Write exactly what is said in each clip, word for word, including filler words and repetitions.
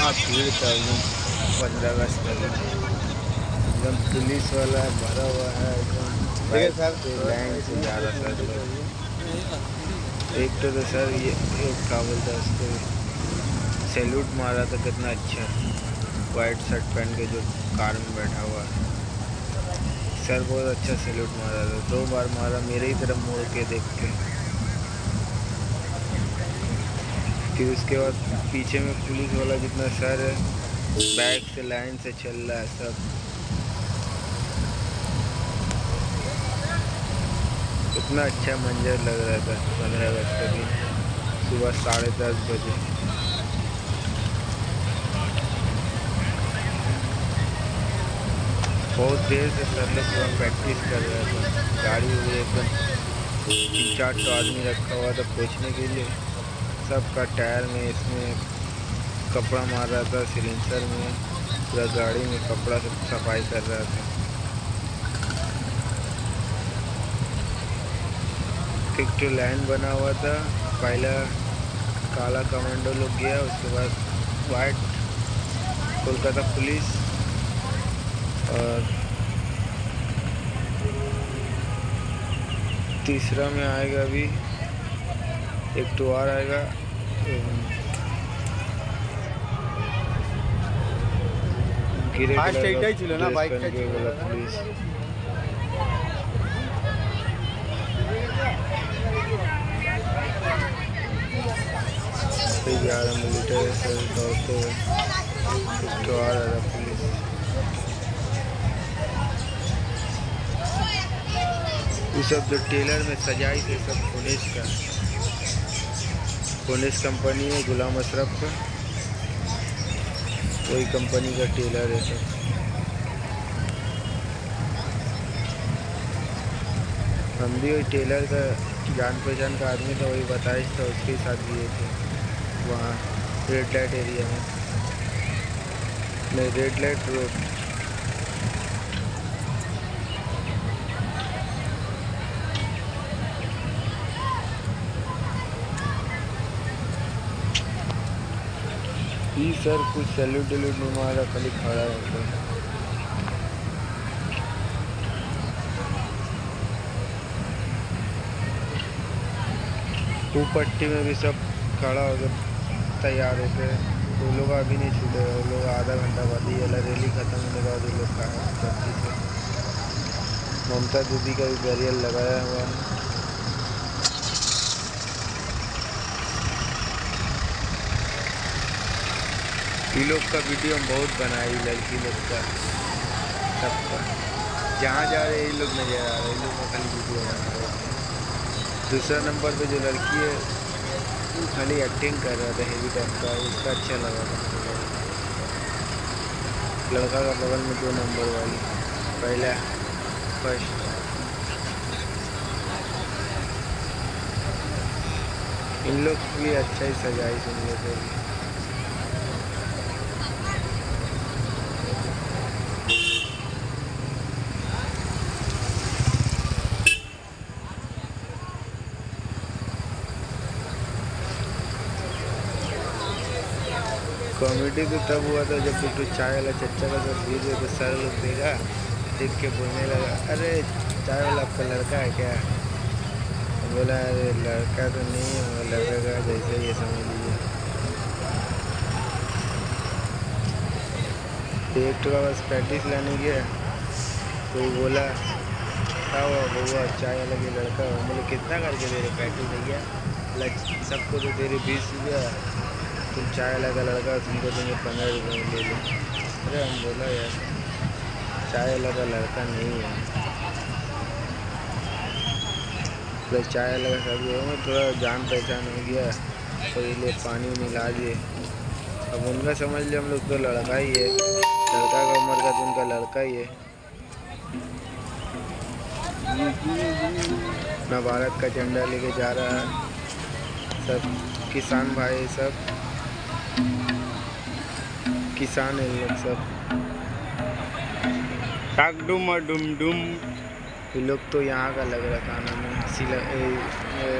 इतना भीड़ था एकदम पंद्रह अगस्त का दिन, एकदम पुलिस वाला भरा हुआ है एकदम बाइक पे लाइन से जा रहा था लोग। एक तो, तो सर ये एक क्या बोलता है उसको, सैल्यूट मारा था कितना अच्छा, वाइट शर्ट पहन के जो कार में बैठा हुआ है सर, बहुत अच्छा सैल्यूट मारा था, दो बार मारा मेरे ही तरफ मुड़ के देख के। फिर उसके बाद पीछे में पुलिस वाला जितना सर है बैग से लाइन से चल रहा है सब। इतना अच्छा मंजर लग रहा था पंद्रह अगस्त के दिन सुबह साढ़े दस बजे। बहुत देर से सर लोग पूरा प्रैक्टिस कर रहे थे, गाड़ी हुई एकदम तीन चार तो आदमी रखा हुआ था पोंछने के लिए, सबका टायर में इसमें कपड़ा मार रहा था, सिलेंसर में पूरा गाड़ी में कपड़ा से सफाई कर रहा था। एक तो लाइन बना हुआ था, पहला काला कमांडो लोग गया, उसके बाद वाइट कोलकाता पुलिस, और तीसरा में आएगा अभी एक तो और आएगा गिरे कलर का ड्रेस पहन के वाला पुलिस। ग्यारह मिलीमीटर से दौड़ते हुए एक तो आ रहा पुलिस। ये सब जो टेलर में सजाई थे सब पुलिस का, पुलिस कंपनी है गुलाम अशरफ का, वही कंपनी का टेलर है सब। हम भी वही टेलर का जान पहचान का आदमी था, वही बताइश था, उसके साथ गए थे वहाँ रेड लाइट एरिया में, नहीं रेड लाइट रोड। ये सर कुछ सैल्यूट वैल्यूट नहीं मारा, खाली खड़ा रहता। वो पट्टी में भी सब खड़ा होकर तैयार होके, वो लोग अभी नहीं छूटे, वो लोग आधा घंटा बाद ही वाला रैली खत्म होने के बाद वो लोग कहा चौकी से। ममता दीदी का भी बैरियर लगाया हुआ है। ये लोग का वीडियो हम बहुत बनाई, लड़की लोग का सबका, जहाँ जा रहे ये लोग नजर आ रहे, ये लोग का खाली वीडियो बना रहे थे। दूसरा नंबर पे जो लड़की है वो खाली एक्टिंग कर रहा था हेवी टाइप का, उसका अच्छा लगा था। लड़का का बगल में दो नंबर वाली पहला फर्स्ट। इन लोग भी अच्छा ही सजाई सुन लेते हैं। कॉमेडी तो तब हुआ था जब तो चाय वाला चच्चा का सब भीड़ तो सर लोग देखा, देख के बोलने लगा, अरे चाय वाला आपका लड़का है क्या? बोला अरे लड़का तो नहीं है, लड़का का जैसे ये समझ लीजिए। एक तो बस प्रैक्टिस लाने गया तो वो बोला क्या हुआ बउआ चाय वाला के लड़का हो? बोले कितना करके दे रहे प्रैक्टिस भैया? सबको तो दे रहे बीस रुपया, तुम चाय वाला का लड़का तुमको देंगे पंद्रह रुपये में ले लो। अरे हम बोला यार चाय वाला का लड़का नहीं है, तो चाय वाला का सब लोगों में थोड़ा जान पहचान हो गया तो ये लिए पानी मिला दिए। अब उनका समझ लिया हम लोग तो लड़का ही है, लड़का का उम्र का तो उनका लड़का ही है। अपना भारत का झंडा लेके जा रहा है, सब किसान भाई सब किसान है लोग सब। टाक डुम और डुम डुम ये लोग तो यहाँ का लग रहा था नाम है सिला ए, ए,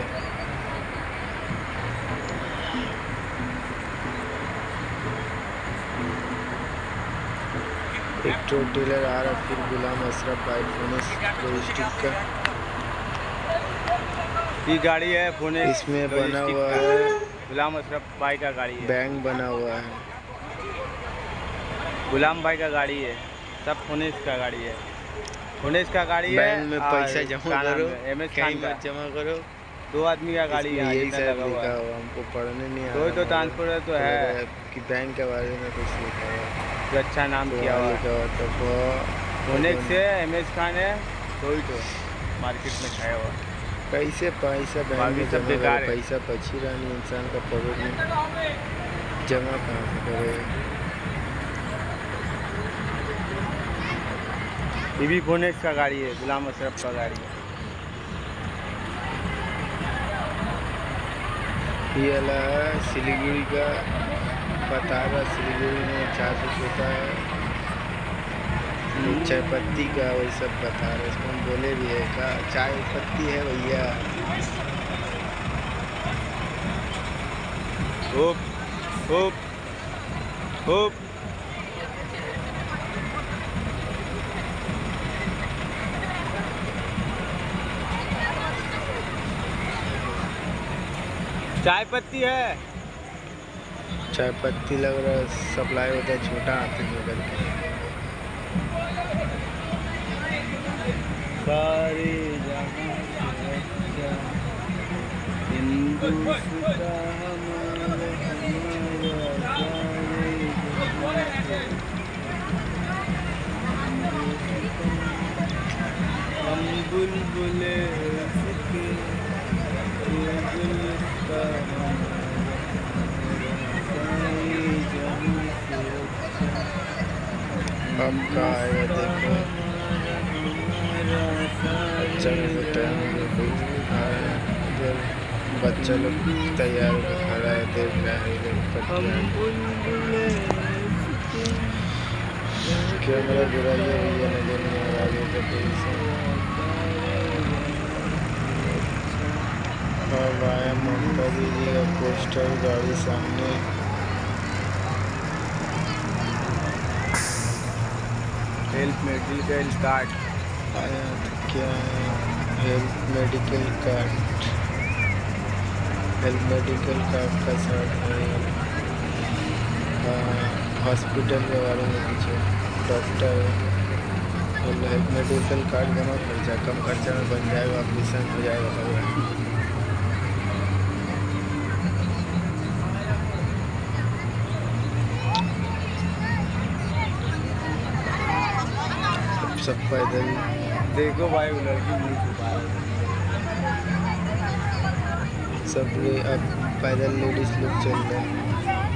एक तो टेलर आ रहा फिर गुलाम अशरफ भाई फोनेस लॉजिस्टिक का ये गाड़ी है फोनेस इसमें बना हुआ है गुलाम अशरफ भाई का गाड़ी है। बैंक बना हुआ है, गुलाम भाई का गाड़ी है, सब फोनेस का गाड़ी है। फोनेस का गाड़ी है। बैंक में पैसा जमा करो, एम एस कहीं खान का मत जमा करो। दो आदमी का गाड़ी है, यही सब लगा हुआ लिखा है। हुआ, हमको पढ़ने नहीं आ तो रहा। तो ट्रांसपोर्ट तो है कि बैंक के बारे में कुछ लिखा हुआ, जो अच्छा नाम तो किया हुआ लिखा हुआ तो फोनेस से एम एस खान है, तो ही तो मार्केट में खाया हुआ। कैसे पैसा बैंक में जमा करे, पैसा पची रानी इंसान का पॉकेट में जमा कहाँ से करेगा। ये भी फोनेस का गाड़ी है, गुलाम अशरफ का गाड़ी है। ये वाला है सिलीगुड़ी का, बता रहा सिलीगुड़ी में चार सौ होता है चाय पत्ती का, वही सब बता रहे। इसमें हम बोले भी है का चाय पत्ती है भैया। होप होप होप चाय पत्ती है, चाय पत्ती लग रहा है सप्लाई होता है छोटा हाथी में करके। सारे हम बुलबुले अब का आएगा देखो, चलो टाइम इधर बच्चा लोग तैयार होकर खड़ा है, देख रहा है कैमरा गिराइए भैया, नजर नहीं आ रहा आगे का कोई। अब आया ममता दीदी का पोस्टर गाड़ी सामने। हेल्थ मेडिकल कार्ड आया तो क्या है, health medical card, health medical card का साथ है। हॉस्पिटल के बारे में पीछे डॉक्टर हेल्थ मेडिकल कार्ड बना, खर्चा कम खर्चा में बन जाएगा, ऑपरेशन हो जाएगा। सब पैदल देखो भाई, वो लड़की मुझे छुपा है। सब ले अब पैदल लेडीज लोग चल रहे हैं,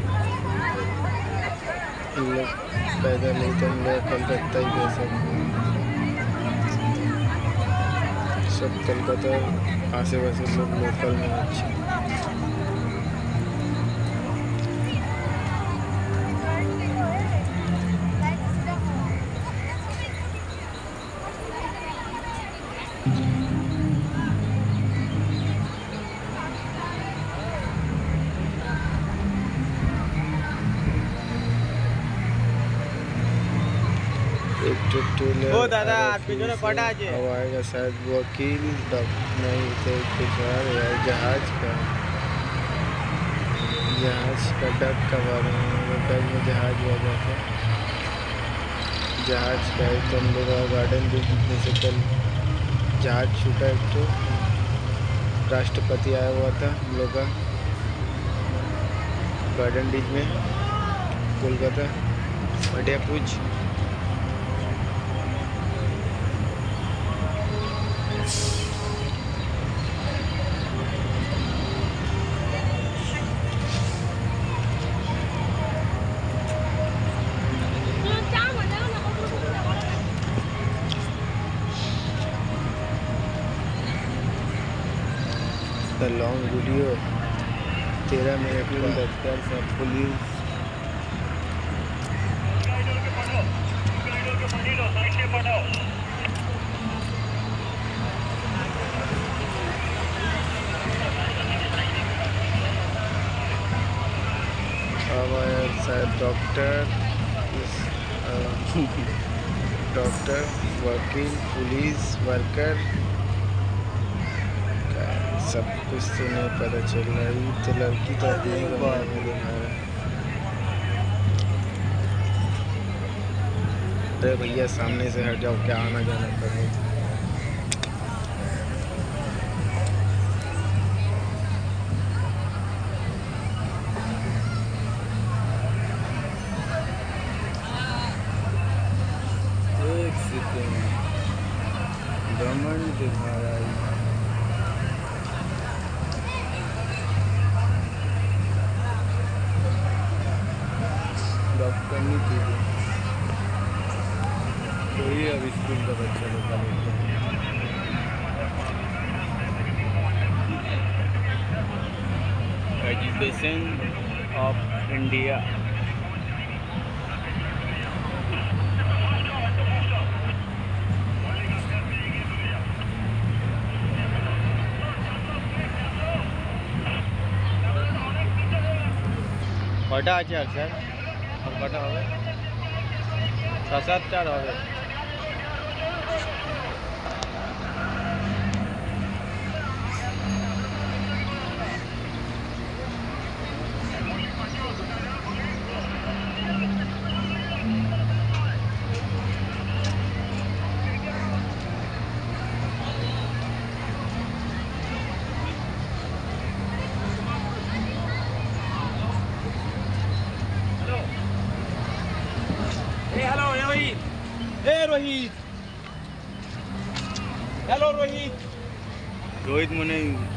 लोग पैदल ही तो लोग कलकत्ता ही गए सब सब कलकत्ता आसे पासे लोग लोकल में अच्छे। ओ दादा पीछे पटा जे अब आएगा शायद वकील नहीं थे कुछ और यार, जहाज का जहाज का डक का बारे में, डक में जहाज वाला था, जहाज का है। तो हम लोग गार्डन देखने से कल जहाज छूटा, एक तो राष्ट्रपति आया हुआ था हम लोग का गार्डन डीज में कोलकाता बढ़िया पूछ। द लॉन्ग वीडियो तेरह मिनट में दफ्तर सब पुलिस अब शायद डॉक्टर डॉक्टर, वकील, पुलिस वर्कर, सब कुछ तो नहीं पता चल रहा है। तो लड़की तो अपने बारे में दिखा रहा है। अरे भैया सामने से हट जाओ, क्या आना जाना कर रहे हो। एक सेकेंड, घमंड दिखा रहा है। डॉक्टर नहीं चाहिए तो ये अब स्कूल का बच्चा लोग का एजुकेशन ऑफ इंडिया। কয়টা আছে আর স্যার? আর কটা হবে? ছ সাতটা আর হবে। Hello Rohit. Hey Rohit. Hello Rohit. Rohit मने